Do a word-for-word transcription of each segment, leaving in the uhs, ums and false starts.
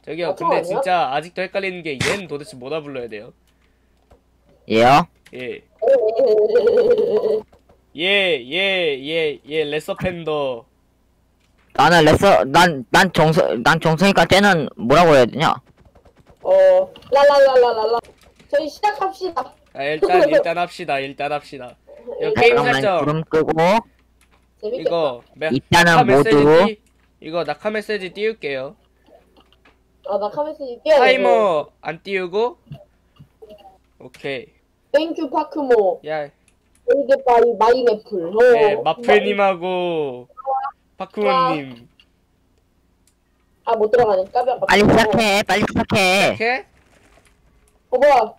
저기요, 아, 근데 아니야? 진짜 아직도 헷갈리는 게 얘는 도대체 뭐다 불러야 돼요? 얘요? 예. 예, 예, 예, 예, 레서 팬더. 나는 레서 난 난 정서 난 정서니까 쟤는 뭐라고 해야 되냐? 어, 랄랄랄랄랄라. 저희 시작합시다. 아, 일단, 일단 합시다, 일단 합시다. 이거 게임 잠깐만 설정. 구름 끄고 재밌겠다. 이거, 메, 일단은 낙하 메시지 모두 띄, 이거 낙하 메시지 띄울게요. 아, 나 카메스지 뛰어야 돼. 타이머 안 띄우고. 오케이. 땡큐 파크모. 야, 이게 바이 마이애플. 어. 예, 마프님하고 파쿠원님. 아, 못 들어가네. 까비야. 빨리 시작해 빨리 시작해. 이렇게? 어, 뭐야?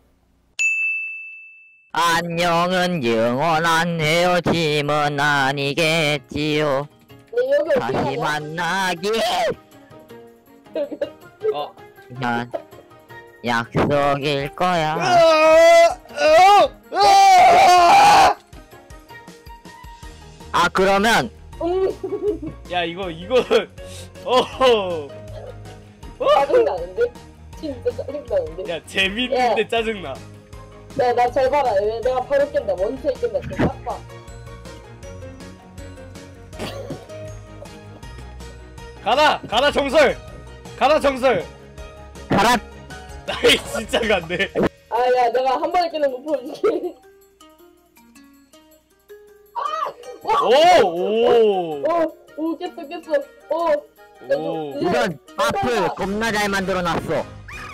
안녕은 영원한 헤어짐은 아니겠지요. 네, 여기 어떻게 다시 가냐? 만나기 어. 난 약속일 거야. 아 그러면 음, 야, 이거, 이거, 어허. 짜증나는데? 진짜 짜증나는데? 야, 재밌는데 짜증나. 야, 나 잘 봐라. 왜 내가 바로 깬다. 원체에 깬다. 진짜 딱 봐. 가라! 가라, 정설! 가라, 정설! 가라. 나이 진짜 간대. 아, 야, 내가 한 번에 깨는 거 보여줄게. 오! 오! 어, 오, 깼어, 깼어. 어, 오! 이런 앞을 겁나 잘 만들어놨어.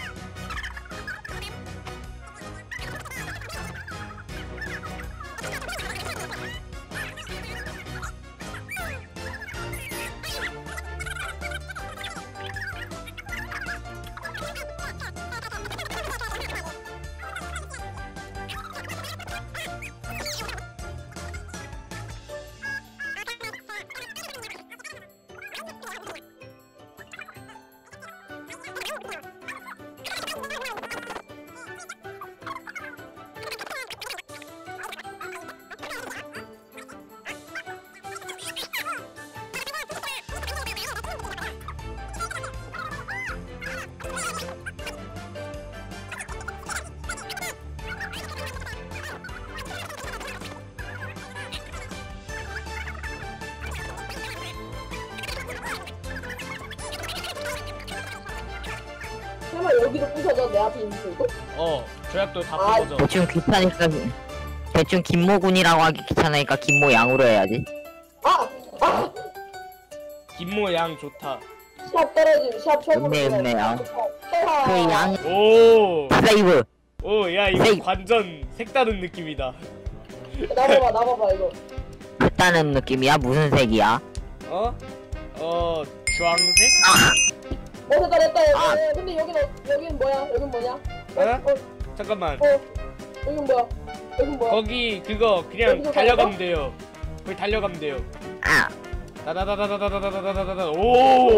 설마 여기도 부셔져? 내 앞에 있는 거? 어, 조약도 다 아, 부서져. 대충 귀찮으니까 대충 김모군이라고 하기 귀찮으니까 김모양으로 해야지. 아! 아! 김모 양 좋다. 샵 떨어짐, 샵 쳐버려. 음메, 음메야. 그 양 오! 세이브. 오, 야, 이거 세이. 완전 색다른 느낌이다. 나 봐봐, 나 봐봐, 이거. 했다는 느낌이야? 무슨 색이야? 어? 어, 주황색? 어, 됐다, 됐다. 아. 어, 근데 여기는, 여기는 뭐야? 여긴 뭐냐? 어? 어? 어, 잠깐만. 어. 여긴 뭐야? 여긴 뭐야? 거기 그거 그냥 여기서 달려가면 돼요. 거기 달려가면 돼요. 아. 다다다다다다다다다다다. 오!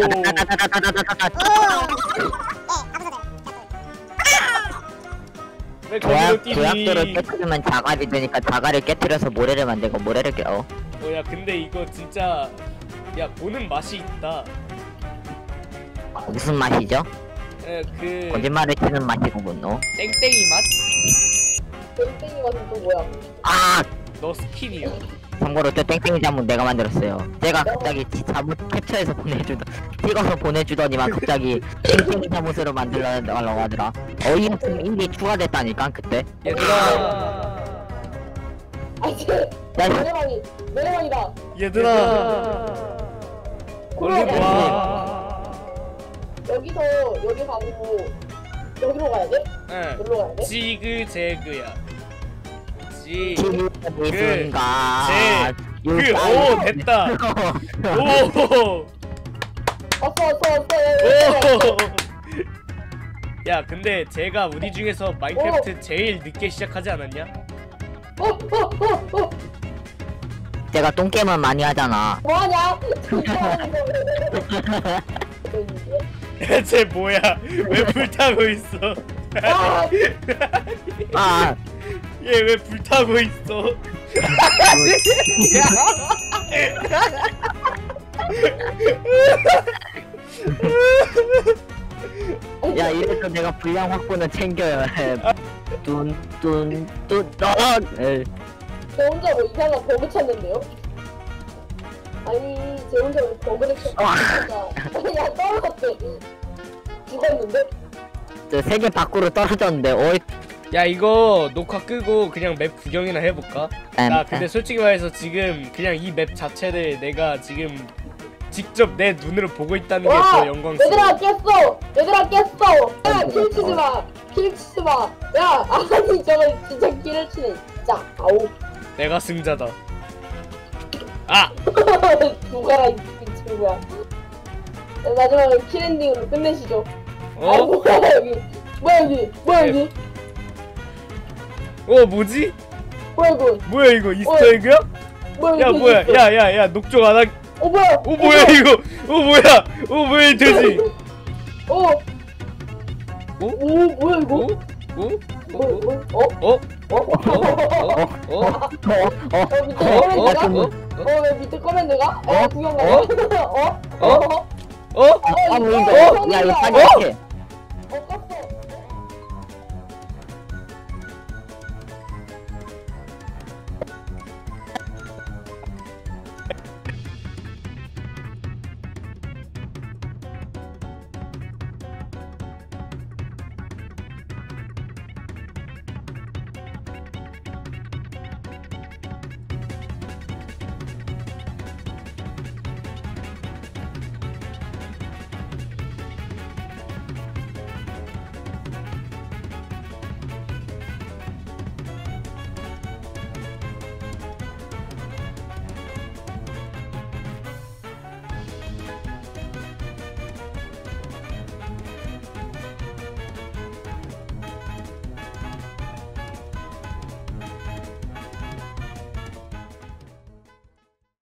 왜 거기로 조약 뛰니? 조약도를 깨뜨리면 자갈이 되니까 자갈을 깨뜨려서 모래를 만들고 모래를 깨. 어. 어, 야, 근데 이거 진짜 야, 보는 맛이 있다. 무슨 맛이죠? 에, 그 거짓말을 치는 맛이로군. 어. 땡땡이 맛? 땡땡이 맛은 또 뭐야? 아. 너 스킨이요. 참고로 또 땡땡이 자문 내가 만들었어요. 제가 갑자기 지 자문 캡처해서 보내주더 찍어서 보내주더니만 갑자기 땡땡이 자문으로 만들려고 하더라. 어이없음 인디 추가됐다니까 그때. 얘들아, 아, 쟤, 야, 노래방이, 노래방이다. 얘들아, 얼른 와. 여기서, 여기 가고, 여기로 가야 돼? 응. 여기로 가야 돼? 지그재그야. 지. 지금 이 순간 그, 오, 됐다. 오. 왔어, 왔어, 왔어. 오! 야, 근데 제가 우리 중에서 마인크래프트 제일 늦게 시작하지 않았냐? 어, 어, 어, 어. 제가 똥게임은 많이 하잖아. 뭐하냐? 쟤 뭐야? 왜 불타고 있어? 아, 아, 얘 왜 불타고 있어? 야 이래서 내가 분량 확보는 챙겨야 해. 뚠뚠뚠 어. 저 혼자 뭐 이상한 버그 찾는데요? 아니 제 혼자 왜 버그를 찾는다. 야 떨어졌대. 죽었는데? 저 세계 밖으로 떨어졌는데 어이. 야 이거 녹화 끄고 그냥 맵 구경이나 해볼까? 나 근데 솔직히 말해서 지금 그냥 이 맵 자체를 내가 지금 직접 내 눈으로 보고 있다는 게 더 영광스러워. 얘들아 깼어! 얘들아 깼어! 야 킬치지 마! 킬치지 마! 야 아니 저거 진짜 킬을 치네 진짜 아우. 내가 승자다. 아! 누가라 이 친구야. 마지막으로 킬엔딩으로 끝내시죠. 아 어? 뭐야 여기 뭐야 여기 뭐야 여기 어 뭐지? 뭐야 이거 뭐야 이거 이스터에그야? 뭐야 야 이거 뭐야 있어. 야야야 녹종 안 하.. 어 뭐야 어 뭐야 이거 어 뭐야 어 뭐야 이 돼지 어 어? 오 뭐야 이거 어? 어? 뭐, 어? 뭐, 어? 어? 어? 어? 어? 어. 어 밑에 어? 커맨드가? 어? 어 왜 밑에 커맨드가? 어 구경 가요? 어? 어? 어? 어? 아 뭐 어, 이거. 어, 야 이거 어, 빨리 해.